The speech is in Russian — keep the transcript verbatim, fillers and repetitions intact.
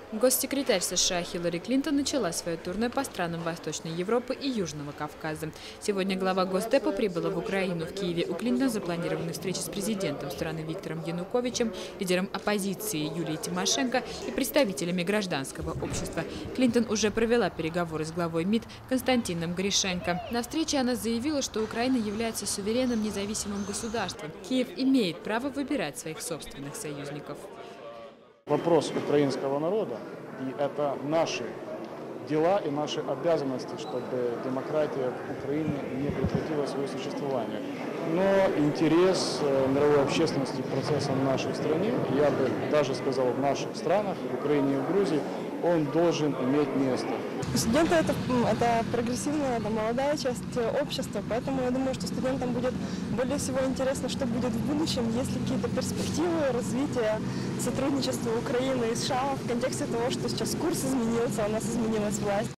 Госсекретарь США Хиллари Клинтон начала свое турне по странам Восточной Европы и Южного Кавказа. Сегодня глава Госдепа прибыла в Украину. В Киеве у Клинтона запланированы встречи с президентом страны Виктором Януковичем, лидером оппозиции Юлией Тимошенко и представителями гражданского общества. Клинтон уже провела переговоры с главой МИД Константином Гришенко. На встрече она заявила, что Украина является суверенным независимым государством. Киев имеет право выбирать своих собственных союзников. Вопрос украинского народа, и это наши дела и наши обязанности, чтобы демократия в Украине не прекратила свое существование. Но интерес мировой общественности к процессам в нашей стране, я бы даже сказал в наших странах, в Украине и в Грузии, он должен иметь место. Студенты это, это прогрессивная, это молодая часть общества, поэтому я думаю, что студентам будет более всего интересно, что будет в будущем, есть ли какие-то перспективы развития сотрудничества Украины и США в контексте того, что сейчас курс изменился, у нас изменилась власть.